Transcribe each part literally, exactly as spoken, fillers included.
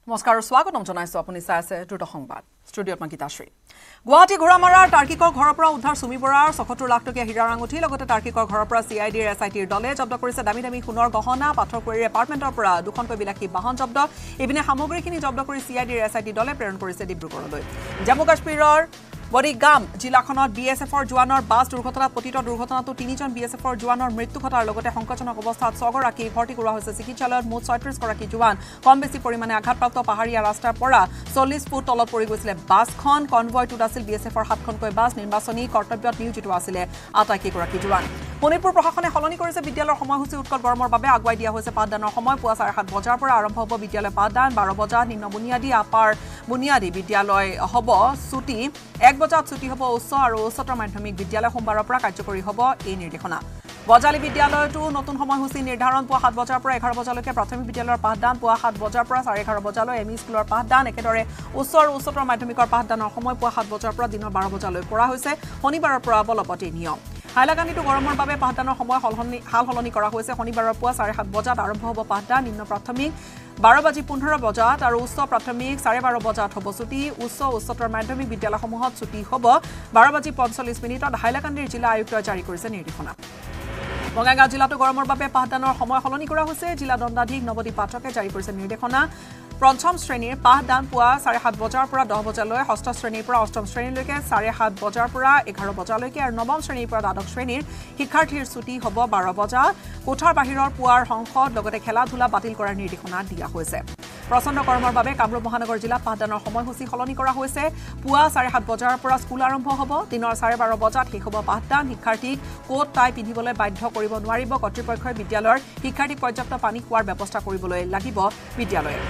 নমস্কাৰ স্বাগতম জনাইছো আপুনি চাই আছে দ্ৰুত সংবাদ ষ্টুডিঅ'ত মাকিতাশ্ৰী গুৱাহাটী ঘোৰামাৰাৰ তাৰ্কিকৰ ঘৰৰ পৰা উদ্ধাৰ সুমি বৰাৰ ছয়সত্তৰ লাখ টকীয়া হীৰাৰ আঙুঠি লগতে তাৰ্কিকৰ ঘৰৰ পৰা চিআইডিৰ এছআইটিৰ দলে জব্দ কৰিছে দামী দামী সোণৰ গহনা পাথৰকুৰিৰ এপাৰ্টমেণ্টৰ পৰা দুখনকৈ বিলাসী বাহন জব্দ ইপিনে সামগ্ৰীখিনি জব্দ কৰি চিআইডিৰ এছআইটি দলে প্ৰেৰণ কৰিছে ডিব্ৰুগড়লৈ জম্মু কাশ্মীৰৰ বৰিগাম জিলাখনত বিএছএফৰ জোৱানৰ বাছ দুৰ্ঘটনাত পতিত দুৰ্ঘটনাটো তিনিজন বিএছএফৰ জোৱানৰ মৃত্যু ঘটাৰ লগতে সংকটজনক অৱস্থাত ছগৰাকী ভৰ্তি কৰা হৈছে চিকিৎসালয়ত মুঠ ছয়ত্ৰিশ গৰাকী জোৱান কম বেছি পৰিমাণে আঘাতপ্ৰাপ্ত পাহাৰীয়া ৰাস্তাৰ পৰা চল্লিশ ফুট তলত পৰি গৈছিলে বাছখন কনভয়টোত আছিল বিএছএফৰ সাতখনকৈ বাছ নিৰ্বাচনী কৰ্তব্যত নিয়োজিত আছিলে আটাইকেইগৰাকী জোৱান শোণিতপুৰ প্ৰশাসনে সলনি কৰিছে বিদ্যালয়ৰ সময়সূচী উৎকট গৰমৰ বাবে আগুৱাই দিয়া হৈছে পাঠদানৰ সময় পুৱা চাৰে সাত বজাৰ পৰা আৰম্ভ হ'ব বিদ্যালয় পাঠদান বাৰ বজাত নিম্ন বুনিয়াদী আপাৰ বুনিয়াদী বিদ্যালয় হ'ব ছুটি এক বজাত ছুটি হ'ব উচ্চ আৰু উচ্চতৰ মাধ্যমিক বিদ্যালয় সোমবাৰৰ পৰা কাৰ্যকৰী হ'ব এই নিৰ্দেশনা বজালী বিদ্যালয়টো নতুন সময়সূচী নিৰ্ধাৰণ পুৱা সাত বজাৰ পৰা এঘাৰ বজালৈকে প্ৰাথমিক বিদ্যালয়ৰ পাঠদান পুৱা সাত বজাৰ পৰা চাৰে এঘাৰ বজালৈ এমই স্কুলৰ পাঠদান একেদৰে উচ্চ আৰু উচ্চতৰ মাধ্যমিকৰ পাঠদানৰ সময় পুৱা সাত বজাৰ পৰা দিনৰ বাৰ বজালৈ কৰা হৈছে শনিবাৰৰ পৰা বলবতী নিয়ম হাইলাকান্দিটো গৰমৰ বাবে পাঠদানৰ সময় সলনি হাল সলনি কৰা হৈছে শনিবাৰৰ পুৱা চাৰে সাত বজাত আৰম্ভ হ'ব পাঠদান নিম্ন প্ৰাথমিক বাৰ বাজি পোন্ধৰ বজাত আৰু উচ্চ প্ৰাথমিক চাৰে বাৰ বজাত হ'ব ছুটি উচ্চ উচ্চতৰ মাধ্যমিক বিদ্যালয়সমূহত ছুটি হ'ব বাৰ বাজি পঞ্চল্লিছ মিনিটত হাইলাকান্দিৰ জিলা আয়ুক্তই জাৰি কৰিছে নিৰ্দেশনা বঙাইগাঁও জিলাতো গৰমৰ বাবে পাঠদানৰ সময় সলনি কৰা হৈছে জিলা দণ্ডাধীশ নৱদীপ পাঠকে জাৰি কৰিছে নিৰ্দেশনা পঞ্চম শ্ৰেণীৰ পাঠদান পুৱা চাৰে সাত বজাৰ পৰা দহ বজালৈ ষষ্ঠ শ্ৰেণীৰ পৰা অষ্টম শ্ৰেণীলৈকে চাৰে সাত বজাৰ পৰা এঘাৰ বজালৈকে আৰু নৱম শ্ৰেণীৰ পৰা দ্বাদশ শ্ৰেণীৰ শিক্ষাৰ্থীৰ ছুটি হ'ব বাৰ বজাত কোঠাৰ বাহিৰৰ পুৱাৰ সংসদ লগতে খেলা ধূলা বাতিল কৰাৰ নিৰ্দেশনা দিয়া হৈছে প্ৰচণ্ড গৰমৰ বাবে কামৰূপ মহানগৰ জিলাত পাঠদানৰ সময়সূচী সলনি কৰা হৈছে পুৱা চাৰে সাত বজাৰ পৰা স্কুল আৰম্ভ হ'ব দিনৰ চাৰে বাৰ বজাত শেষ হ'ব পাঠদান শিক্ষাৰ্থীক কোট টাই পিন্ধিবলৈ বাধ্য কৰিব নোৱাৰিব কৰ্তৃপক্ষই বিদ্যালয়ৰ শিক্ষাৰ্থীক পৰ্যাপ্ত পানী খোৱাৰ ব্যৱস্থা কৰিবলৈ লাগিব বিদ্যালয়ে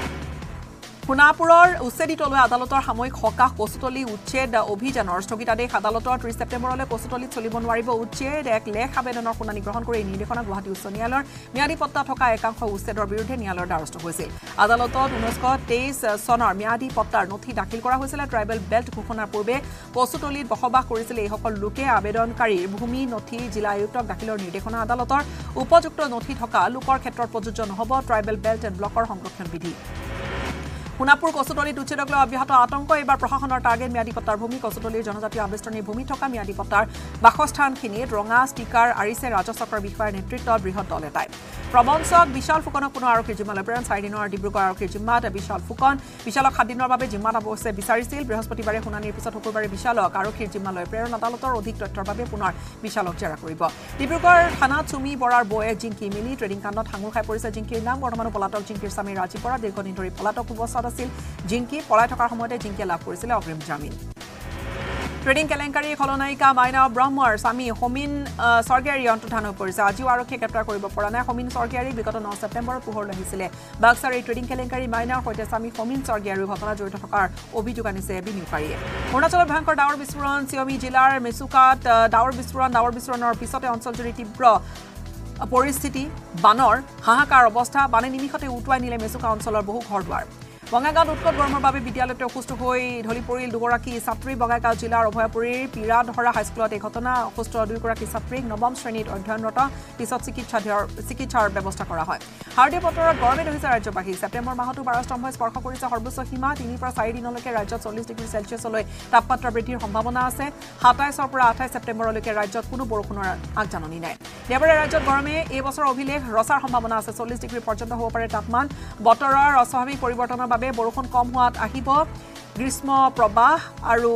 সোণাপুৰৰ উচ্ছেদিতলৈ আদালতৰ সাময়িক সকাহ কচুতলী উচ্ছেদ অভিযানৰ স্থগিতাদেশ আদালতৰ ত্ৰিশ ছেপ্টেম্বৰলৈ কচুতলীত চলিব নোৱাৰিব উচ্ছেদ এক লেখ আবেদনৰ শুনানি গ্ৰহণ কৰি এই নিৰ্দেশনা গুৱাহাটী উচ্চ ন্যায়ালয়ৰ ম্যাদী পট্টা থকা একাংশ উচ্ছেদৰ বিৰুদ্ধে ন্যায়ালয়ৰ দ্বাৰস্থ হৈছিল আদালতত ঊনৈছশ তেইছ চনৰ ম্যাদী পট্টাৰ নথি দাখিল কৰা হৈছিল ট্ৰাইবেল বেল্ট ঘোষণাৰ পূৰ্বে কচুতলীত বসবাস কৰিছিল এইসকল লোকে আবেদনকাৰীৰ ভূমি নথি জিলা আয়ুক্তক দাখিলৰ নিৰ্দেশনা আদালতৰ উপযুক্ত নথি থকা লোকৰ ক্ষেত্ৰত প্ৰযোজ্য নহ'ব ট্ৰাইবেল বেল্ট এণ্ড ব্লকৰ সংৰক্ষণ বিধি সোণাপুৰ কচুতলীত উচ্ছেদক লৈ অব্যাহত আতংক এইবাৰ প্ৰশাসনৰ টাৰ্গেট ম্যাদী পট্টাৰ ভূমি কচুতলীৰ জনজাতীয় আবেষ্টনীৰ ভূমি থকা ম্যাদী পট্টাৰ বাসস্থানখিনিত ৰঙা ষ্টিকাৰ আৰিছে ৰাজচক্ৰৰ বিষয়াৰ নেতৃত্বত বৃহৎ দল এটাই প্ৰবঞ্চক বিশাল ফুকনক পুনৰ আৰক্ষীৰ জিম্মালৈ প্ৰেৰণ চাৰিদিনৰ ডিব্ৰুগড় আৰক্ষীৰ জিম্মাত বিশাল ফুকন বিশালক সাত দিনৰ বাবে জিম্মাত অৱশ্যে বিচাৰিছিল বৃহস্পতিবাৰে শুনানিৰ পিছত শুকুৰবাৰে বিশালক আৰক্ষীৰ জিম্মালৈ প্ৰেৰণ আদালতৰ অধিক তথ্যৰ বাবে পুনৰ বিশালক জেৰা কৰিব ডিব্ৰুগড় থানাত চুমি বৰাৰ বৌয়ে জিংকি মিলি ট্ৰেডিং কাণ্ডত সাঙুৰ খাই পৰিছে জিংকিৰ নাম বৰ্তমানো পলাতক জিংকিৰ স্বামী ৰাজীৱ বৰা দীৰ্ঘদিন ধৰি পলাতক অৱস্থাত আছিল জিংকি পলাই থকাৰ সময়তে জিংকিয়ে লাভ কৰিছিলে অগ্ৰিম জামিন ট্ৰেডিং কেলেংকাৰী খলনায়িকা মাইনা ব্ৰহ্মৰ স্বামী সমীন স্বৰ্গীয়াৰী অন্তৰ্ধান হৈ পৰিছে আজিও আৰক্ষীয়ে গ্ৰেপ্তাৰ কৰিব পৰা নাই সমীন স্বৰ্গীয়াৰী বিগত ন ছেপ্টেম্বৰত পোহৰলৈ আহিছিলে বাক্সাৰ এই ট্ৰেডিং কেলেংকাৰী মাইনাৰ সৈতে স্বামী সমীন স্বৰ্গীয়াৰীৰ ঘটনা জড়িত থকাৰ অভিযোগ আনিছে বিনিয়োগকাৰীয়ে অৰুণাচলৰ ভয়ংকৰ ডাৱৰ বিস্ফোৰণ চিয়মি জিলাৰ মেচুকাত ডাৱৰ বিস্ফোৰণ ডাৱৰ বিস্ফোৰণৰ পিছতে অঞ্চলজুৰি তীব্ৰ পৰিস্থিতি বানৰ হাহাকাৰ অৱস্থা বানে নিমিষতে উটুৱাই নিলে মেচুকা অঞ্চলৰ বহু ঘৰ দুৱাৰ বঙাইগাঁৱত উৎকট গৰমৰ বাবে বিদ্যালয়তে অসুস্থ হৈ ঢলি পৰিল দুগৰাকী ছাত্ৰী বঙাইগাঁও জিলাৰ অভয়পুৰীৰ পিৰাধৰা হাইস্কুলত এই ঘটনা অসুস্থ দুয়োগৰাকী ছাত্ৰীক নৱম শ্ৰেণীত অধ্যয়নৰত পিছত চিকিৎসা চিকিৎসাৰ ব্যৱস্থা কৰা হয় শাৰদীয় বতৰত গৰমে ধৰিছে ৰাজ্যবাসী ছেপ্টেম্বৰ মাহতো বাৰস্তম্ভই স্পৰ্শ কৰিছে সৰ্বোচ্চ সীমা তিনিৰ পৰা চাৰি দিনলৈকে ৰাজ্যত চল্লিছ ডিগ্ৰী চেলছিয়াছলৈ তাপমাত্ৰা বৃদ্ধিৰ সম্ভাৱনা আছে সাতাইছৰ পৰা আঠাইছ ছেপ্টেম্বৰলৈকে ৰাজ্যত কোনো বৰষুণৰ আগজাননী নাই দেওবাৰে ৰাজ্যত গৰমে এই বছৰ অভিলেখ ৰচাৰ সম্ভাৱনা আছে চল্লিছ ডিগ্ৰী পৰ্যন্ত হ'ব পাৰে তাপমান বতৰৰ অস্বাভাৱিক পৰিৱৰ্তনৰ বাবে বৰষুণ কম হোৱাত আহিব গ্ৰীষ্ম প্ৰবাহ আৰু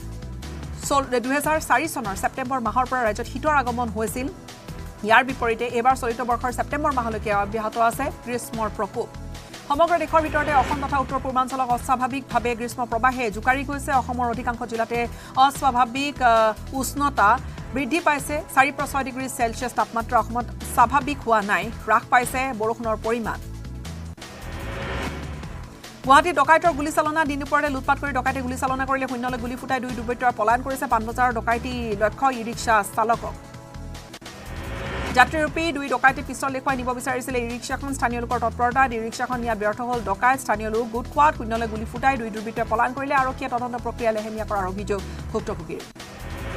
দুহেজাৰ চাৰি চনৰ ছেপ্টেম্বৰ মাহৰ পৰা ৰাজ্যত শীতৰ আগমন হৈছিল ইয়াৰ বিপৰীতে এইবাৰ চলিত বৰ্ষৰ ছেপ্টেম্বৰ মাহলৈকে অব্যাহত আছে গ্ৰীষ্মৰ প্ৰকোপ সমগ্ৰ দেশৰ ভিতৰতে অসম তথা উত্তৰ পূৰ্বাঞ্চলক অস্বাভাৱিকভাৱে গ্ৰীষ্ম প্ৰবাহে জোকাৰি গৈছে অসমৰ অধিকাংশ জিলাতে অস্বাভাৱিক উষ্ণতা বৃদ্ধি পাইছে চাৰি পৰা ছয় ডিগ্ৰী চেলছিয়াছ তাপমাত্ৰা অসমত স্বাভাৱিক হোৱা নাই হ্ৰাস পাইছে বৰষুণৰ পৰিমাণ গুৱাহাটী ডকাইতৰ গুলীচালনা দিন দুপৰতে লুটপাট কৰি ডকাইতে গুলীচালনা কৰিলে শূন্যলৈ গুলী ফুটাই দুই দুৰ্বৃত্তই পলায়ন কৰিছে পাণবজাৰৰ ডকাইতি লক্ষ্য ই ৰিক্সা চালকক যাত্ৰীৰূপী দুই ডকাইতে পিষ্টল দেখুৱাই নিব বিচাৰিছিলে ই ৰিক্সাখন স্থানীয় লোকৰ তৎপৰতাত ই ৰিক্সাখন নিয়াত ব্যৰ্থ হ'ল ডকাইত স্থানীয় লোক গোট খোৱাত শূন্যলৈ গুলী ফুটাই দুই দুৰ্বৃত্তই পলায়ন কৰিলে আৰক্ষীয়ে তদন্ত প্ৰক্ৰিয়া লেহেমীয়া কৰাৰ অভিযোগ ভুক্তভোগীৰ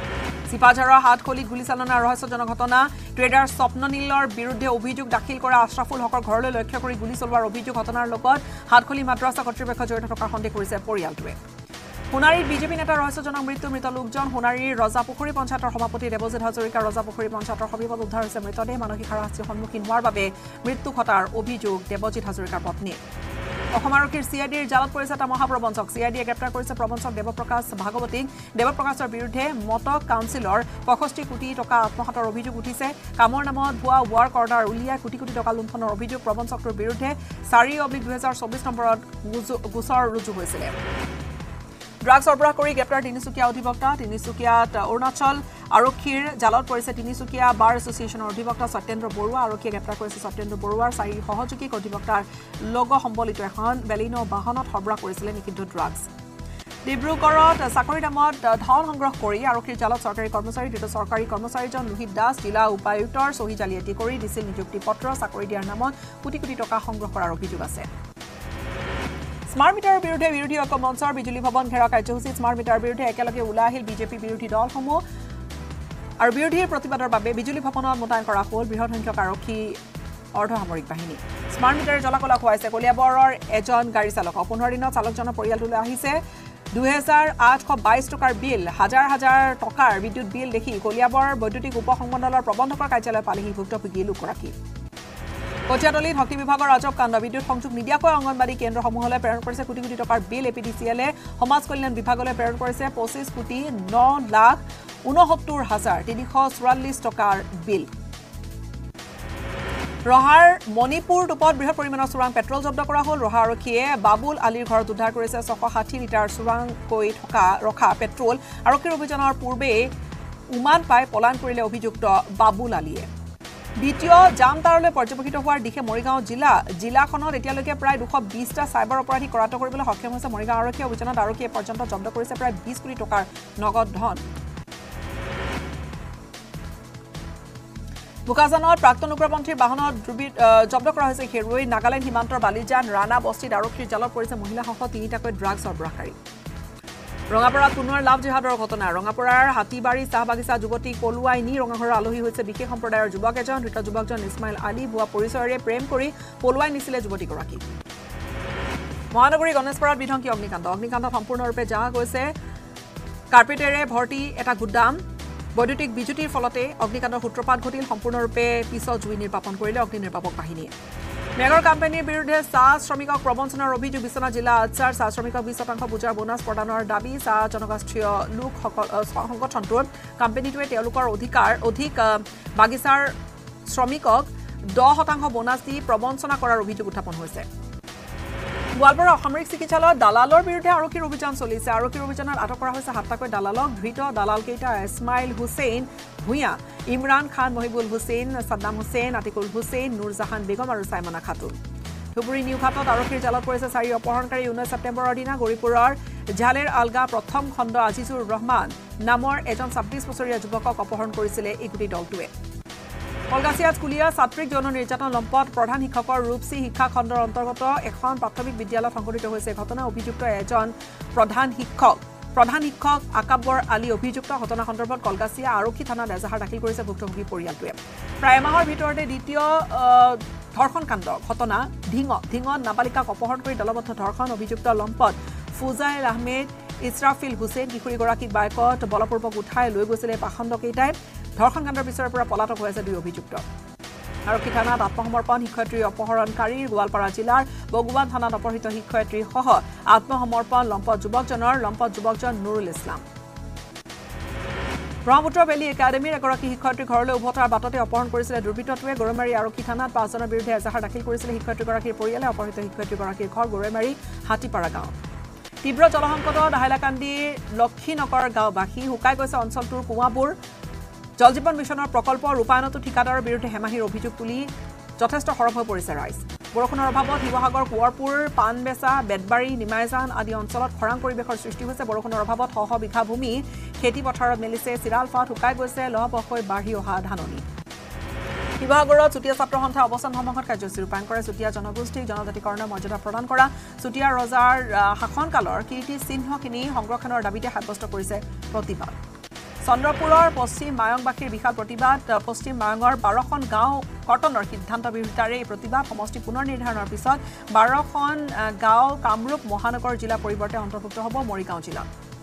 সিপাঝাৰৰ হাটখলিত গুলীচালনাৰ ৰহস্যজনক ঘটনা ট্ৰেডাৰ স্বপ্ননীলৰ বিৰুদ্ধে অভিযোগ দাখিল কৰা আশৰাফুল হকৰ ঘৰলৈ লক্ষ্য কৰি গুলী চলোৱাৰ অভিযোগ ঘটনাৰ লগত হাটখলি মাদ্ৰাছা কৰ্তৃপক্ষ জড়িত থকাৰ সন্দেহ কৰিছে পৰিয়ালটোৱে সোণাৰীৰ বিজেপি নেতা ৰহস্যজনক মৃত্যু মৃত লোকজন সোণাৰীৰ ৰজাপুখুৰী পঞ্চায়তৰ সভাপতি দেৱজিৎ হাজৰিকা ৰজাপুখুৰী পঞ্চায়তৰ সবিবত উদ্ধাৰ হৈছে মৃতদেহ মানসিক হাৰাশাস্তিৰ সন্মুখীন হোৱাৰ বাবে মৃত্যু ঘটাৰ অভিযোগ দেৱজিৎ হাজৰিকাৰ পত্নী অসম আৰক্ষীৰ চিআইডিৰ জালত পৰিছে এটা মহাপ্ৰবঞ্চক চিআইডিয়ে গ্ৰেপ্তাৰ কৰিছে প্ৰবঞ্চক দেৱপ্ৰকাশ ভাগৱতীক দেৱপ্ৰকাশৰ বিৰুদ্ধে মটক কাউন্সিলৰ পঁয়ষষ্ঠি কোটি টকা আত্মসাতৰ অভিযোগ উঠিছে কামৰ নামত ভুৱা ৱাৰ্ক অৰ্ডাৰ উলিয়াই কোটি কোটি টকা লুণ্ঠনৰ অভিযোগ প্ৰবঞ্চকটোৰ বিৰুদ্ধে চাৰি অব্লিক দুহেজাৰ চৌবিশ নম্বৰত গোচৰ ৰুজু হৈছিল ড্ৰাগছ সৰবৰাহ কৰি গ্ৰেপ্তাৰ তিনিচুকীয়া অধিবক্তা তিনিচুকীয়াত অৰুণাচল আৰক্ষীৰ জালত পৰিছে তিনিচুকীয়া বাৰ এছ'চিয়েশ্যনৰ অধিবক্তা সত্যেন্দ্ৰ বৰুৱা আৰক্ষীয়ে গ্ৰেপ্তাৰ কৰিছে সত্যেন্দ্ৰ বৰুৱাৰ চাৰি সহযোগীক অধিবক্তাৰ লগ সম্বলিত এখন বেলিনো বাহনত সৰবৰাহ কৰিছিলে নিষিদ্ধ ড্ৰাগছ ডিব্ৰুগড়ত চাকৰিৰ নামত ধন সংগ্ৰহ কৰি আৰক্ষীৰ জালত চৰকাৰী কৰ্মচাৰী দুটা চৰকাৰী কৰ্মচাৰীজন লোহিত দাস জিলা উপায়ুক্তৰ চহী জালিয়াতি কৰি দিছিল নিযুক্তি পত্ৰ চাকৰি দিয়াৰ নামত কোটি কোটি টকা সংগ্ৰহ কৰাৰ অভিযোগ আছে স্মাৰ্ট মিটাৰৰ বিৰুদ্ধে বিৰোধী ঐক্য মঞ্চৰ বিজুলী ভৱন ঘেৰা কাৰ্যসূচী স্মাৰ্ট মিটাৰৰ বিৰুদ্ধে একেলগে ওলাই আহিল বিজেপি বিৰোধী দলসমূহ আৰু বিৰোধীৰ প্ৰতিবাদৰ বাবে বিজুলী ভৱনত মোতায়েন কৰা হ'ল বৃহৎ সংখ্যক আৰক্ষী অৰ্ধসামৰিক বাহিনী স্মাৰ্ট মিটাৰে জলাকলা খুৱাইছে কলিয়াবৰৰ এজন গাড়ী চালকক পোন্ধৰ দিনত চালকজনৰ পৰিয়ালটোলৈ আহিছে দুহেজাৰ আঠশ বাইশ টকাৰ বিল হাজাৰ হাজাৰ টকাৰ বিদ্যুৎ বিল দেখি কলিয়াবৰ বৈদ্যুতিক উপসংমণ্ডলৰ প্ৰবন্ধকৰ কাৰ্যালয় পালেহি ভুক্তভোগী লোকগৰাকী কঠিয়াতলীত শক্তি বিভাগৰ ৰাজক কাণ্ড বিদ্যুৎ সংযোগ নিদিয়াকৈ অংগনবাড়ী কেন্দ্ৰসমূহলৈ প্ৰেৰণ কৰিছে কোটি কোটি টকাৰ bill A P D C এলে সমাজ কল্যাণ বিভাগলৈ প্ৰেৰণ কৰিছে পঁচিছ কোটি ন লাখ ঊনসত্তৰ হাজাৰ তিনিশ চৌৰাল্লিছ টকাৰ বিল ৰহাৰ মণিপুৰ টুপত বৃহৎ পৰিমাণৰ চোৰাং পেট্ৰল জব্দ কৰা হ'ল ৰহা আৰক্ষীয়ে বাবুল আলীৰ ঘৰত উদ্ধাৰ কৰিছে ছশ ষাঠি লিটাৰ চোৰাংকৈ থকা ৰখা পেট্ৰল আৰক্ষীৰ অভিযানৰ পূৰ্বে উমান পাই পলায়ন কৰিলে অভিযুক্ত বাবুল আলীয়ে দ্বিতীয় জামতাৰলৈ পৰ্যবেক্ষিত হোৱাৰ দিশে মৰিগাঁও জিলা জিলাখনত এতিয়ালৈকে প্ৰায় দুশ বিশটা চাইবাৰ অপৰাধী কৰাত কৰিবলৈ সক্ষম হৈছে মৰিগাঁও আৰক্ষী অভিযানত আৰক্ষীয়ে পৰ্যন্ত জব্দ কৰিছে প্ৰায় বিশ কোটি টকাৰ নগদ ধন বোকাজানত প্ৰাক্তন উগ্ৰপন্থীৰ বাহনত জব্দ কৰা হৈছে হেৰোইন নাগালেণ্ড সীমান্তৰ বালিজান ৰাণা বস্তিত আৰক্ষীৰ জালত পৰিছে মহিলাসহ তিনিটাকৈ ড্ৰাগছ সৰবৰাহকাৰী ৰঙাপাৰাত পুনৰ লাভ জিহাদৰ ঘটনা ৰঙাপাৰাৰ হাতীবাৰী চাহ বাগিচা যুৱতীক পলুৱাই নি ৰঙাঘৰৰ আলহী হৈছে বিশেষ সম্প্ৰদায়ৰ যুৱক এজন ধৃত যুৱকজন ইছমাইল আলী ভুৱা পৰিচয়েৰে প্ৰেম কৰি পলুৱাই নিছিলে যুৱতীগৰাকী মহানগৰী গণেশপাৰাত বিধ্বংসী অগ্নিকাণ্ড অগ্নিকাণ্ডত সম্পূৰ্ণৰূপে জাহ গৈছে কাৰ্পেটেৰে ভৰ্তি এটা গুদাম বৈদ্যুতিক বিজুতিৰ ফলতে অগ্নিকাণ্ডৰ সূত্ৰপাত ঘটিল সম্পূৰ্ণৰূপে পিছত জুই নিৰ্বাপন কৰিলে অগ্নি নিৰ্বাপক বাহিনীয়ে মেগৰ কোম্পানীৰ বিৰুদ্ধে চাহ শ্ৰমিকক প্ৰবঞ্চনাৰ অভিযোগ বিশ্বনাথ জিলা আটছাৰ চাহ শ্ৰমিকক বিশ শতাংশ বুজাৰ বোনাছ প্ৰদানৰ দাবী চাহ জনগোষ্ঠীয় লোকসকল সংগঠনটোৰ কোম্পানীটোৱে তেওঁলোকৰ অধিকাৰ অধিক বাগিচাৰ শ্ৰমিকক দহ শতাংশ বোনাছ দি প্ৰবঞ্চনা কৰাৰ অভিযোগ উত্থাপন হৈছে গোৱালপাৰা অসামৰিক চিকিৎসালয়ত দালালৰ বিৰুদ্ধে আৰক্ষীৰ অভিযান চলিছে আৰক্ষীৰ অভিযানত আটক কৰা হৈছে সাতটাকৈ দালালক ধৃত দালালকেইটা ইছমাইল হুছেইন ভূঞা ইমৰান খান মহিবুল হুছেইন সাদ্দাম হুছেইন আতিকুল হুছেইন নুৰজাহান বেগম আৰু চাইমানা খাতুন ধুবুৰী নিউঘাটত আৰক্ষীৰ জালত পৰিছে চাৰি অপহৰণকাৰী ঊনৈছ ছেপ্টেম্বৰৰ দিনা গৌৰীপুৰৰ ঝালেৰ আলগা প্ৰথম খণ্ড আজিজুৰ ৰহমান নামৰ এজন ছাব্বিছ বছৰীয়া যুৱকক অপহৰণ কৰিছিলে এই গোটেই দলটোৱে কলগাছিয়াত স্কুলীয়া ছাত্ৰীক যৌন নিৰ্যাতন লম্পট প্ৰধান শিক্ষকৰ ৰূপসী শিক্ষা খণ্ডৰ অন্তৰ্গত এখন প্ৰাথমিক বিদ্যালয়ত সংঘটিত হৈছে ঘটনা অভিযুক্ত এজন প্ৰধান শিক্ষক প্ৰধান শিক্ষক আকাবৰ আলী অভিযুক্ত ঘটনা সন্দৰ্ভত কলগাছিয়া আৰক্ষী থানাত এজাহাৰ দাখিল কৰিছে ভুক্তভোগী পৰিয়ালটোৱে প্ৰায় এমাহৰ ভিতৰতে দ্বিতীয় ধৰ্ষণ কাণ্ড ঘটনা ধিঙত ধিঙত নাবালিকাক অপহৰণ কৰি দলবদ্ধ ধৰ্ষণ অভিযুক্ত লম্পট ফুজাইল আহমেদ ইছৰাফিল হুছেইন কিশোৰীগৰাকীক বাইকত বলপূৰ্বক উঠাই লৈ গৈছিলে পাখণ্ডকেইটাই ধৰ্ষণ কাণ্ডৰ পিছৰে পৰা পলাতক হৈ আছে দুই অভিযুক্ত আৰক্ষী থানাত আত্মসমৰ্পণ শিক্ষয়িত্ৰীৰ অপহৰণকাৰীৰ গোৱালপাৰা জিলাৰ বগুৱান থানাত অপহৃত শিক্ষয়িত্ৰীসহ আত্মসমৰ্পণ লম্পট যুৱকজনৰ লম্পট যুৱকজন নুৰুল ইছলাম ব্ৰহ্মপুত্ৰ ভেলী একাডেমীৰ এগৰাকী শিক্ষয়িত্ৰীৰ ঘৰলৈ উভতাৰ বাটতে অপহৰণ কৰিছিলে দুৰ্বৃত্তটোৱে গৰৈমাৰী আৰক্ষী থানাত পাঁচজনৰ বিৰুদ্ধে এজাহাৰ দাখিল কৰিছিলে শিক্ষয়িত্ৰীগৰাকীৰ পৰিয়ালে অপহৃত শিক্ষয়িত্ৰীগৰাকীৰ ঘৰ গৰৈমাৰী হাতীপাৰা গাঁও তীব্ৰ জলসংকটত হাইলাকান্দিৰ লক্ষীনগৰ গাঁওবাসী শুকাই গৈছে অঞ্চলটোৰ কুঁৱাবোৰ জল জীৱন মিছনৰ প্ৰকল্প ৰূপায়ণতো ঠিকাদাৰৰ বিৰুদ্ধে হেমাহিৰ অভিযোগ তুলি যথেষ্ট সৰব হৈ পৰিছে ৰাইজ বৰষুণৰ অভাৱত শিৱসাগৰ কোঁৱৰপুৰ পাণবেচা বেদবাৰী নিমাইজান আদি অঞ্চলত খৰাং পৰিৱেশৰ সৃষ্টি হৈছে বৰষুণৰ অভাৱত শ শ বিঘা ভূমি খেতি পথাৰত মেলিছে চিৰাল ফাট শুকাই গৈছে লহপহকৈ বাঢ়ি অহা ধাননি শিৱসাগৰত চুতীয়া ছাত্ৰ সন্থাৰ অৱস্থান ধৰ্মঘট কাৰ্যসূচী ৰূপায়ণ কৰে চুতীয়া জনগোষ্ঠীক জনজাতিকৰণৰ মৰ্যাদা প্ৰদান কৰা চুতীয়া ৰজাৰ শাসনকালৰ কীৰ্তি চিহ্নখিনি সংৰক্ষণৰ দাবীতে সাব্যস্ত কৰিছে প্ৰতিবাদ চন্দ্ৰপুৰৰ পশ্চিম মায়ংবাসীৰ বিশাল প্ৰতিবাদ পশ্চিম মায়ঙৰ বাৰখন গাঁও কৰ্তনৰ সিদ্ধান্ত বিৰোধিতাৰে এই প্ৰতিবাদ সমষ্টি পুনৰ নিৰ্ধাৰণৰ পিছত বাৰখন গাঁও কামৰূপ মহানগৰ জিলা পৰিৱৰ্তে অন্তৰ্ভুক্ত হ'ব মৰিগাঁও জিলাত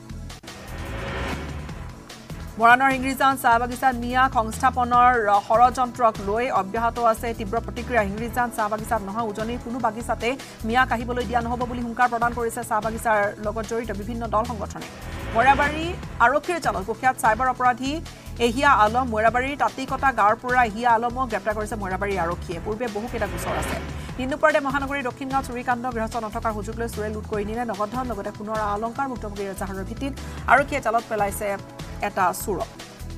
মৰাণৰ ইংৰিজান চাহ বাগিচাত মিয়া সংস্থাপনৰ ষড়যন্ত্ৰক লৈ অব্যাহত আছে তীব্ৰ প্ৰতিক্ৰিয়া ইংৰিজান চাহ বাগিচাত নহয় উজনিৰ কোনো বাগিচাতে মিয়া কাহিবলৈ দিয়া নহ'ব বুলি হুংকাৰ প্ৰদান কৰিছে চাহ বাগিচাৰ লগত জড়িত বিভিন্ন দল সংগঠনে মৰাবাৰী আৰক্ষীৰ জালত কুখ্যাত চাইবাৰ অপৰাধী এহিয়া আলম মৰাবাৰীৰ তাতিকটা গাঁৱৰ পৰা এহিয়া আলমক গ্ৰেপ্তাৰ কৰিছে মৰাবাৰী আৰক্ষীয়ে পূৰ্বে বহুকেইটা গোচৰ আছে নিন্দুপাৰদে মহানগৰীৰ দক্ষিণ গাঁও চুৰিকাণ্ড গৃহস্থ নথকাৰ সুযোগ লৈ চোৰে লুট কৰি নিলে নগদ ধন লগতে সোণৰ অলংকাৰ ভুক্তভোগী এজাহাৰৰ ভিত্তিত আৰক্ষীয়ে জালত পেলাইছে এটা চুৰক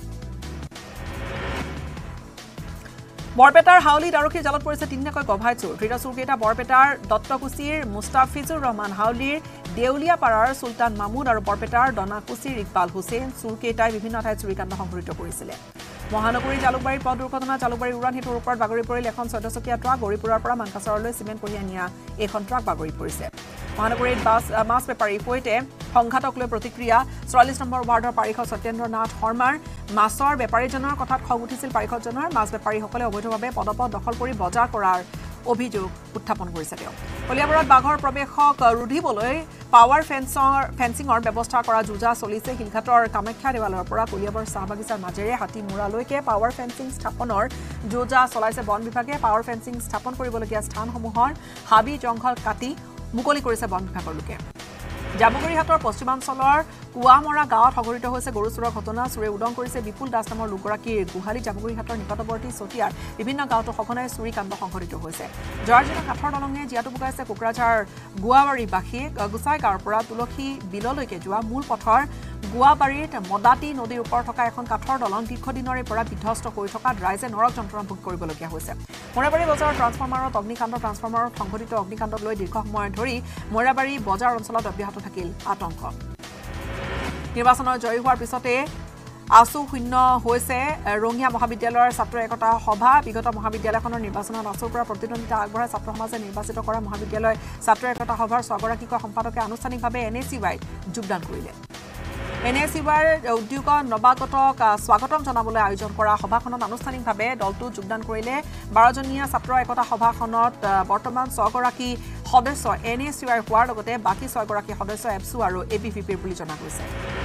বৰপেটাৰ হাউলিত আৰক্ষীৰ জালত পৰিছে তিনিটাকৈ গভাই চোৰ ধৃত চোৰকেইটা বৰপেটাৰ দত্তকুছিৰ মুস্তাফিজুৰ ৰহমান হাউলিৰ দেউলিয়াপাৰাৰ চুলতান মামুদ আৰু বৰপেটাৰ দনাকুছিৰ ইকবাল হুছেইন চোৰকেইটাই বিভিন্ন ঠাইত চুৰিকাণ্ড সংঘটিত কৰিছিলে মহানগৰীৰ জালুকবাৰীৰ পথ দুৰ্ঘটনা জালুকবাৰী উৰাণ সেতুৰ ওপৰত বাগৰি পৰিল এখন চৈধ্যচকীয়া ট্ৰাক গৌৰীপুৰৰ পৰা মানকাছৰলৈ চিমেণ্ট কঢ়িয়াই নিয়া এইখন ট্ৰাক বাগৰি পৰিছে মহানগৰীত বাছ মাছ বেপাৰীৰ সৈতে সংঘাতক লৈ প্ৰতিক্ৰিয়া চৌৰাল্লিছ নম্বৰ ৱাৰ্ডৰ পাৰিষদ সত্যেন্দ্ৰ নাথ শৰ্মাৰ মাছৰ বেপাৰীজনৰ কথাত খং উঠিছিল পাৰিষদজনৰ মাছ বেপাৰীসকলে অবৈধভাৱে পদপথ দখল কৰি বজাৰ কৰাৰ অভিযোগ উত্থাপন কৰিছে তেওঁ কলিয়াবৰত বাঘৰ প্ৰৱেশক ৰুধিবলৈ পাৱাৰ ফেন্সৰ ফেন্সিঙৰ ব্যৱস্থা কৰা যুঁজা চলিছে হিলঘাটৰ কামাখ্যা দেৱালয়ৰ পৰা কলিয়াবৰ চাহ বাগিচাৰ মাজেৰে হাতী মূৰালৈকে পাৱাৰ ফেন্সিং স্থাপনৰ যুঁজা চলাইছে বন বিভাগে পাৱাৰ ফেন্সিং স্থাপন কৰিবলগীয়া স্থানসমূহৰ হাবি জংঘল কাটি মুকলি কৰিছে বন বিভাগৰ লোকে জামুগুৰিহাটৰ পশ্চিমাঞ্চলৰ কুৱামৰা গাঁৱত সংঘটিত হৈছে গৰু চোৰৰ ঘটনা চোৰে উদং কৰিছে বিপুল দাস নামৰ লোকগৰাকীৰ গোহালি জামুগুৰিহাটৰ নিকটৱৰ্তী চতিয়াৰ বিভিন্ন গাঁৱতো সঘনাই চুৰি কাণ্ড সংঘটিত হৈছে জৰ্জিনা কাঠৰ দলঙে জিয়াটো বুকাইছে কোকৰাঝাৰ গুৱাবাৰীবাসীয়ে গুচাই গাঁৱৰ পৰা তুলসী বিললৈকে যোৱা মূল পথৰ গুৱাবাৰীত মদাতি নদীৰ ওপৰত থকা এখন কাঠৰ দলং দীৰ্ঘদিনৰে পৰা বিধ্বস্ত হৈ থকাত ৰাইজে নৰক যন্ত্ৰণা ভোগ কৰিবলগীয়া হৈছে মৰাবাৰী বজাৰৰ ট্ৰান্সফৰ্মাৰত অগ্নিকাণ্ড ট্ৰান্সফৰ্মাৰত সংঘটিত অগ্নিকাণ্ডক লৈ দীৰ্ঘ সময় ধৰি মৰাবাৰী বজাৰ অঞ্চলত অব্যাহত থাকিল আতংক নিৰ্বাচনত জয়ী হোৱাৰ পিছতে আসু শূন্য হৈছে ৰঙিয়া মহাবিদ্যালয়ৰ ছাত্ৰ একতা সভা বিগত মহাবিদ্যালয়খনৰ নিৰ্বাচনত আসুৰ পৰা প্ৰতিদ্বন্দ্বিতা আগবঢ়াই ছাত্ৰ সমাজে নিৰ্বাচিত কৰা মহাবিদ্যালয় ছাত্ৰ একতা সভাৰ ছগৰাকীকৈ সম্পাদকে আনুষ্ঠানিকভাৱে এন এ চি ৱাইত যোগদান কৰিলে এন এ চি ৱাইৰ উদ্যোগত নৱাগতক স্বাগতম জনাবলৈ আয়োজন কৰা সভাখনত আনুষ্ঠানিকভাৱে দলটো যোগদান কৰিলে বাৰজনীয়া ছাত্ৰ একতা সভাখনত বৰ্তমান ছগৰাকী সদস্য এন এ চি ৱাইৰ হোৱাৰ লগতে বাকী ছয়গৰাকী সদস্য এপছু আৰু এ পি ভি পিৰ বুলি জনা গৈছে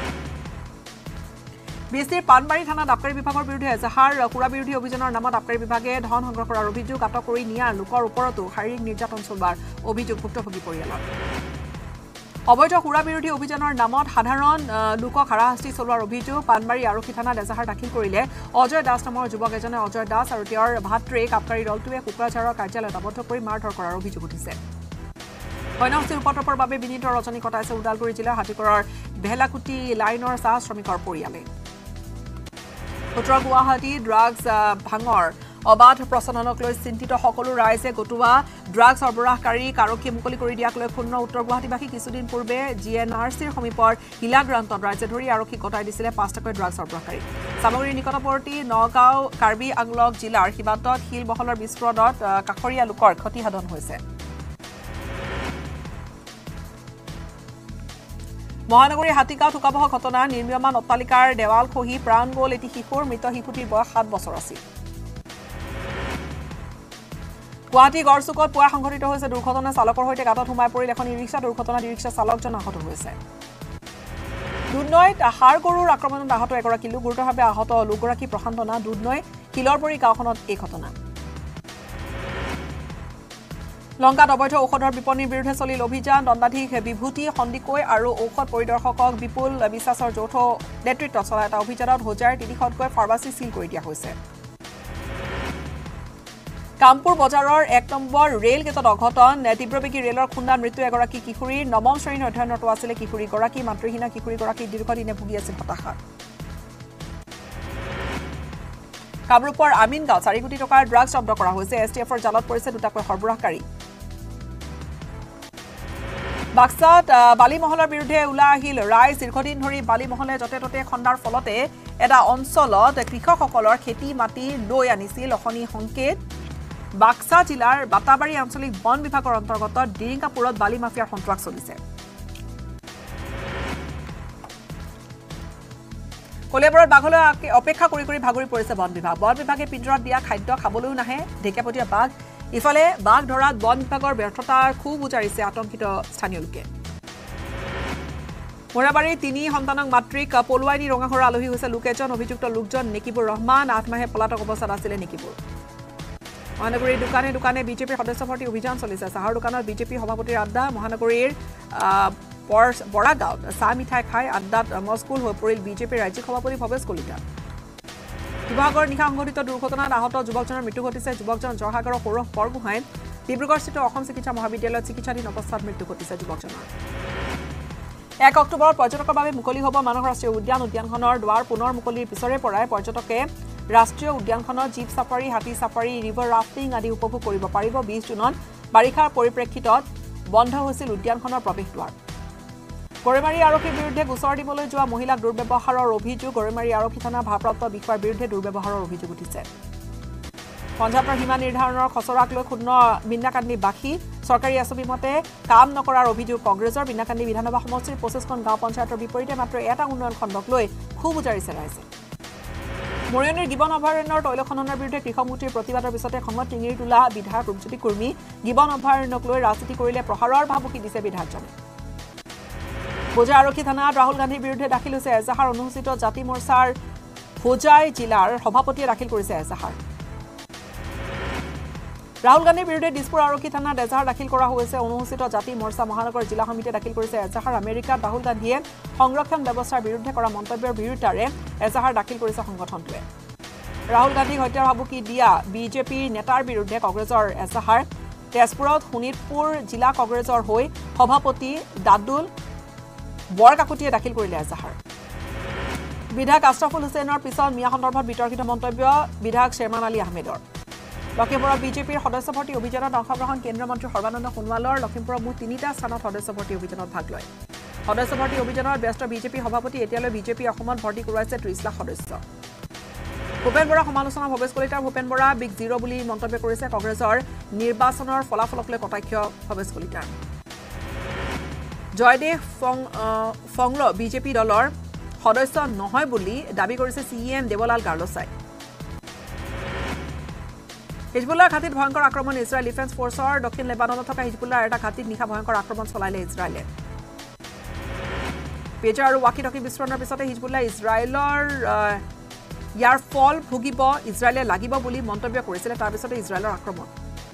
বিএছটিৰ পানবাৰী থানাত আবকাৰী বিভাগৰ বিৰুদ্ধে এজাহাৰ সুৰা বিৰোধী অভিযানৰ নামত আবকাৰী বিভাগে ধন সংগ্ৰহ কৰাৰ অভিযোগ আটক কৰি নিয়া লোকৰ ওপৰতো শাৰীৰিক নিৰ্যাতন চলোৱাৰ অভিযোগ ভুক্তভোগী পৰিয়ালৰ অবৈধ সুৰা বিৰোধী অভিযানৰ নামত সাধাৰণ লোকক হাৰাশাস্তি চলোৱাৰ অভিযোগ পানবাৰী আৰক্ষী থানাত এজাহাৰ দাখিল কৰিলে অজয় দাস নামৰ যুৱক এজনে অজয় দাস আৰু তেওঁৰ ভাতৃক আবকাৰী দলটোৱে কোকৰাঝাৰৰ কাৰ্যালয়ত আবদ্ধ কৰি মাৰধৰ কৰাৰ অভিযোগ উঠিছে কন্যাশ্ৰী উপদ্ৰৱৰ বাবে বিনীত ৰজনী কটাইছে ওদালগুৰি জিলাৰ হাতীকৰৰ ভেলাকুটি লাইনৰ চাহ শ্ৰমিকৰ পৰিয়ালে উত্তৰ গুৱাহাটী ড্ৰাগছ ভাঙৰ অবাধ প্ৰচলনক লৈ চিন্তিত সকলো ৰাইজে গটুৱা ড্ৰাগছ সৰবৰাহকাৰীক আৰক্ষীয়ে মুকলি কৰি দিয়াক লৈ ক্ষুণ্ণ উত্তৰ গুৱাহাটীবাসী কিছুদিন পূৰ্বে জি এন আৰ চিৰ সমীপৰ হিলাগ্ৰান্তত ৰাইজে ধৰি আৰক্ষীক গতাই দিছিলে পাঁচটাকৈ ড্ৰাগছ সৰবৰাহকাৰী চামগুৰিৰ নিকটৱৰ্তী নগাঁও কাৰ্বি আংলক জিলাৰ সীমান্তত শিল বহলৰ বিস্ফোৰণত কাষৰীয়া লোকৰ ক্ষতিসাধন হৈছে মহানগৰীৰ হাতীগাঁৱত শোকাবহ ঘটনা নিৰ্মীয়মান অট্টালিকাৰ দেৱাল খহি প্ৰাণ গ'ল এটি শিশুৰ মৃত শিশুটিৰ বয়স সাত বছৰ আছিল গুৱাহাটী গড়চুকত পুৱা সংঘটিত হৈছে দুৰ্ঘটনা চালকৰ সৈতে গাঁতত সোমাই পৰিল এখন ই ৰিক্সা দুৰ্ঘটনাত ই ৰিক্সা চালকজন আহত হৈছে দুধনৈত হাড় গৰুৰ আক্ৰমণত আহত এগৰাকী লোক গুৰুতৰভাৱে আহত লোকগৰাকী প্ৰশান্তনা দুধনৈ কিলৰবৰী গাঁওখনত এই ঘটনা লংকাত অবৈধ ঔষধৰ বিপণীৰ বিৰুদ্ধে চলিল অভিযান দণ্ডাধীশ বিভূতি সন্দিকৈ আৰু ঔষধ পৰিদৰ্শকক বিপুল বিশ্বাসৰ যৌথ নেতৃত্বত চলা এটা অভিযানত হোজাৰ তিনিশতকৈ ফাৰ্মাচী চিল কৰি দিয়া হৈছে কামপুৰ বজাৰৰ এক নম্বৰ ৰেল গেটত অঘটন তীব্ৰবেগী ৰেলৰ খুন্দাত মৃত্যু এগৰাকী কিশোৰীৰ নৱম শ্ৰেণীৰ অধ্যয়নৰতো আছিলে কিশোৰীগৰাকী মাতৃহীনা কিশোৰীগৰাকী দীৰ্ঘদিনে ভুগি আছিল হতাশাত কামৰূপৰ আমিনগাঁও চাৰি কোটি টকাৰ ড্ৰাগছ জব্দ কৰা হৈছে এছ টি এফৰ জালত পৰিছে দুটাকৈ সৰবৰাহকাৰী বাক্সাত বালিমহলৰ বিৰুদ্ধে ওলাই আহিল ৰাইজ দীৰ্ঘদিন ধৰি বালিমহলে যতে ততে খন্দাৰ ফলতে এটা অঞ্চলত কৃষকসকলৰ খেতি মাটি লৈ আনিছিল অখনি সংকেত বাক্সা জিলাৰ বাটাবাৰী আঞ্চলিক বন বিভাগৰ অন্তৰ্গত ডিৰিংকাপুৰত বালি মাফিয়াৰ সন্ত্ৰাস চলিছে কলিয়াবৰত বাঘলৈ অপেক্ষা কৰি কৰি ভাগৰি পৰিছে বন বিভাগ বন বিভাগে পিঞ্জৰাত দিয়া খাদ্য খাবলৈও নাহে ঢেকীয়াপতীয়া বাঘ ইফালে বাঘ ধৰাত বন বিভাগৰ ব্যৰ্থতাৰ খুব উজাৰিছে আতংকিত স্থানীয় লোকে মোৰাবাৰীৰ তিনি সন্তানক মাতৃক পলুৱাই নি ৰঙাঘৰৰ আলহী হৈছে লোকেজন অভিযুক্ত লোকজন নেকিবুৰ ৰহমান আঠ মাহে পলাতক অৱস্থাত আছিলে নেকিবুৰ মহানগৰীৰ দোকানে দোকানে বিজেপিৰ সদস্য ভৰ্তি অভিযান চলিছে চাহৰ দোকানত বিজেপি সভাপতিৰ আড্ডা মহানগৰীৰ বৰাগাঁৱত চাহ মিঠাই খাই আড্ডাত মস্কুল হৈ পৰিল বিজেপিৰ ৰাজ্যিক সভাপতি ভৱেশ কলিতা শিৱসাগৰ নিশা সংঘটিত দুৰ্ঘটনাত আহত যুৱকজনৰ মৃত্যু ঘটিছে যুৱকজন জৰসাগৰৰ সৌৰভ বৰগোহাঁই ডিব্ৰুগড়স্থিত অসম চিকিৎসা মহাবিদ্যালয়ত চিকিৎসাধীন অৱস্থাত মৃত্যু ঘটিছে যুৱকজনৰ এক অক্টোবৰত পৰ্যটকৰ বাবে মুকলি হ'ব মানস ৰাষ্ট্ৰীয় উদ্যান উদ্যানখনৰ দুৱাৰ পুনৰ মুকলিৰ পিছৰে পৰাই পৰ্যটকে ৰাষ্ট্ৰীয় উদ্যানখনত জীপ সাফাৰী হাতী সাফাৰী ৰিভাৰ ৰাফটিং আদি উপভোগ কৰিব পাৰিব বিশ জুনত বাৰিষাৰ পৰিপ্ৰেক্ষিতত বন্ধ হৈছিল উদ্যানখনৰ প্ৰৱেশ দুৱাৰ গৰিমাৰী আৰক্ষীৰ বিৰুদ্ধে গোচৰ দিবলৈ যোৱা মহিলাক দুৰ্ব্যৱহাৰৰ অভিযোগ গৰিমাৰী আৰক্ষী থানাৰ ভাৰপ্ৰাপ্ত বিষয়াৰ বিৰুদ্ধে দুৰ্ব্যৱহাৰৰ অভিযোগ উঠিছে পঞ্জাৱৰ সীমা নিৰ্ধাৰণৰ খচৰাক লৈ ক্ষুণ্ণ বিন্নাকান্দি বাসী চৰকাৰী আঁচনি মতে কাম নকৰাৰ অভিযোগ কংগ্ৰেছৰ বিন্নাকান্দি বিধানসভা সমষ্টিৰ পঁচিছখন গাঁও পঞ্চায়তৰ বিপৰীতে মাত্ৰ এটা উন্নয়ন খণ্ডক লৈ খুব উজাৰিছে ৰাইজে মৰিয়নিৰ গিবন অভয়াৰণ্যৰ তৈল খননৰ বিৰুদ্ধে কৃষক মুক্তিৰ প্ৰতিবাদৰ পিছতে খঙত টিঙিৰি তোলা বিধায়ক ৰূপজ্যোতি কুৰ্মী গিবন অভয়াৰণ্যক লৈ ৰাজনীতি কৰিলে প্ৰহাৰৰ ভাবুকি দিছে বিধায়কজনে ভোজা আৰক্ষী থানাত ৰাহুল গান্ধীৰ বিৰুদ্ধে দাখিল হৈছে এজাহাৰ অনুসূচিত জাতি মৰ্চাৰ ভোজাই জিলাৰ সভাপতিয়ে দাখিল কৰিছে এজাহাৰ ৰাহুল গান্ধীৰ বিৰুদ্ধে দিছপুৰ আৰক্ষী থানাত এজাহাৰ দাখিল কৰা হৈছে অনুসূচিত জাতি মৰ্চা মহানগৰ জিলা সমিতিয়ে দাখিল কৰিছে এজাহাৰ আমেৰিকাত ৰাহুল গান্ধীয়ে সংৰক্ষণ ব্যৱস্থাৰ বিৰুদ্ধে কৰা মন্তব্যৰ বিৰুদ্ধে এজাহাৰ দাখিল কৰিছে সংগঠনটোৱে ৰাহুল গান্ধীক হত্যাৰ ভাবুকি দিয়া বিজেপিৰ নেতাৰ বিৰুদ্ধে কংগ্ৰেছৰ এজাহাৰ তেজপুৰত শোণিতপুৰ জিলা কংগ্ৰেছৰ হৈ সভাপতি দাদুল বৰকাকতিয়ে দাখিল কৰিলে এজাহাৰ বিধায়ক আশৰাফুল হুছেইনৰ পিছত মিয়া সন্দৰ্ভত বিতৰ্কিত মন্তব্য বিধায়ক শ্বেৰমান আলী আহমেদৰ লখিমপুৰত বিজেপিৰ সদস্য ভৰ্তি অভিযানত অংশগ্ৰহণ কেন্দ্ৰীয় মন্ত্ৰী সৰ্বানন্দ সোণোৱালৰ লখিমপুৰৰ মুঠ তিনিটা স্থানত সদস্য ভৰ্তি অভিযানত ভাগ লয় সদস্য ভৰ্তি অভিযানত ব্যস্ত বিজেপি সভাপতি এতিয়ালৈ বিজেপি অসমত ভৰ্তি কৰোৱাইছে ত্ৰিশ লাখ সদস্য ভূপেন বৰা সমালোচনা ভৱেশ কলিতাৰ ভূপেন বৰা বিগ জিৰ' বুলি মন্তব্য কৰিছে কংগ্ৰেছৰ নিৰ্বাচনৰ ফলাফলক লৈ কটাক্ষ ভৱেশ কলিতাৰ জয়দেৱ ফংল বিজেপি দলৰ সদস্য নহয় বুলি দাবী কৰিছে চি এম দেৱলাল গাৰ্লছাই হিজবুল্লাৰ ঘাটিত ভয়ংকৰ আক্ৰমণ ইজৰাইল ডিফেন্স ফৰ্চৰ দক্ষিণ লেবাননত থকা হিজবুল্লাৰ এটা ঘাটিত নিশা ভয়ংকৰ আক্ৰমণ চলাইলে ইজৰাইলে পেজাৰ আৰু ৱাকি টকি বিস্ফোৰণৰ পিছতে হিজবুল্লাহ ইজৰাইলৰ ইয়াৰ ফল ভুগিব ইজৰাইলে লাগিব বুলি মন্তব্য কৰিছিলে তাৰ পিছতে ইজৰাইলৰ আক্ৰমণ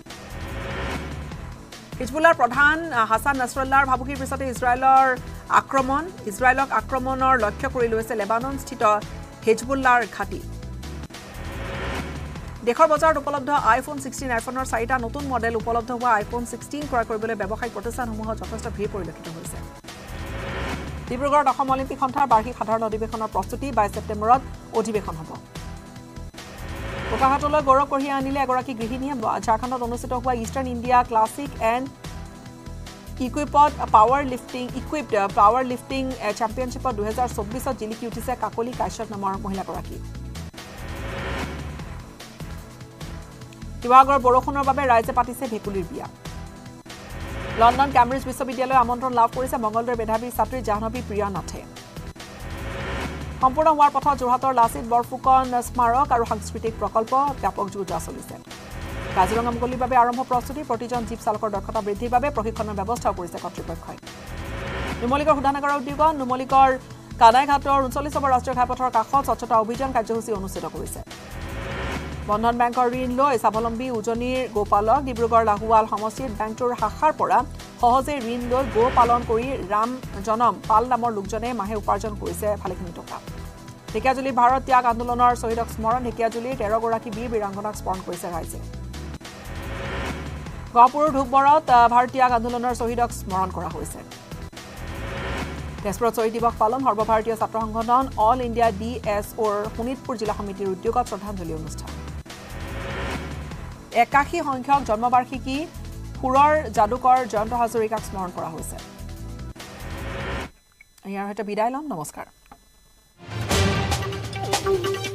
হিজবুল্লাৰ প্ৰধান হাছান নাছৰুল্লাহৰ ভাবুকিৰ পিছতে ইজৰাইলৰ আক্ৰমণ ইজৰাইলক আক্ৰমণৰ লক্ষ্য কৰি লৈছে লেবাননস্থিত হিজবুল্লাৰ ঘাটি দেশৰ বজাৰত উপলব্ধ আইফোন ছিক্সটিন আইফোনৰ চাৰিটা নতুন মডেল উপলব্ধ হোৱা আইফোন ছিক্সটিন ক্ৰয় কৰিবলৈ ব্যৱসায়িক প্ৰতিষ্ঠানসমূহত যথেষ্ট ভিৰ পৰিলক্ষিত হৈছে ডিব্ৰুগড়ত অসম অলিম্পিক সন্থাৰ বাৰ্ষিক সাধাৰণ অধিৱেশনৰ প্ৰস্তুতি বাইছ ছেপ্টেম্বৰত অধিৱেশন হ'ব বোকাখাতলৈ গৌৰৱ কঢ়িয়াই আনিলে এগৰাকী গৃহিণীয়ে ঝাৰখণ্ডত অনুষ্ঠিত হোৱা eastern India classic and equipped power lifting equipped power lifting চেম্পিয়নশ্বিপত দুহেজাৰ চৌব্বিছত জিলিকি উঠিছে কাকলি কাশ্যপ নামৰ মহিলাগৰাকী শিৱসাগৰৰ বৰষুণৰ বাবে ৰাইজে পাতিছে ভেকুলীৰ বিয়া লণ্ডন কেম্ব্ৰিজ বিশ্ববিদ্যালয়ে আমন্ত্ৰণ লাভ কৰিছে মংগলদৈৰ মেধাৱী ছাত্ৰী জাহ্নৱী প্ৰিয়া নাথে সম্পূৰ্ণ হোৱাৰ পথত যোৰহাটৰ লাচিত বৰফুকন স্মাৰক আৰু সাংস্কৃতিক প্ৰকল্প ব্যাপক যুঁজা চলিছে কাজিৰঙা মুকলিৰ বাবে আৰম্ভ প্ৰস্তুতি প্ৰতিজন জীপ চালকৰ দক্ষতা বৃদ্ধিৰ বাবে প্ৰশিক্ষণৰ ব্যৱস্থাও কৰিছে কৰ্তৃপক্ষই নুমলীগড় শোধনাগাৰ উদ্যোগত নুমলীগড় কানাইঘাটৰ ঊনচল্লিছ নম্বৰ ৰাষ্ট্ৰীয় ঘাইপথৰ কাষত স্বচ্ছতা অভিযান কাৰ্যসূচী অনুষ্ঠিত কৰিছে বন্ধন বেংকৰ ঋণ লৈ স্বাৱলম্বী উজনিৰ গোপালক ডিব্ৰুগড় লাহুৱাল সমষ্টিত বেংকটোৰ শাখাৰ পৰা সহজে ঋণ লৈ গো পালন কৰি ৰাম জনম পাল নামৰ লোকজনে মাহে উপাৰ্জন কৰিছে ভালেখিনি টকা ঢেকিয়াজুলি ভাৰত ত্যাগ আন্দোলনৰ শ্বহীদক স্মৰণ ঢেকিয়াজুলিৰ তেৰগৰাকী বীৰ বীৰাংগনাক স্মৰণ কৰিছে ৰাইজে গহপুৰৰ ঢুকবৰত ভাৰত ত্যাগ আন্দোলনৰ শ্বহীদক স্মৰণ কৰা হৈছে তেজপুৰত শ্বহীদ দিৱস পালন সৰ্বভাৰতীয় ছাত্ৰ সংগঠন অল ইণ্ডিয়া ডি এছ অ'ৰ শোণিতপুৰ জিলা সমিতিৰ উদ্যোগত শ্ৰদ্ধাঞ্জলি অনুষ্ঠান একাশী সংখ্যক জন্মবাৰ্ষিকী সুৰৰ যাদুকৰ জয়ন্ত হাজৰিকাক স্মৰণ কৰা হৈছে ইয়াৰ সৈতে বিদায় লম নমস্কাৰ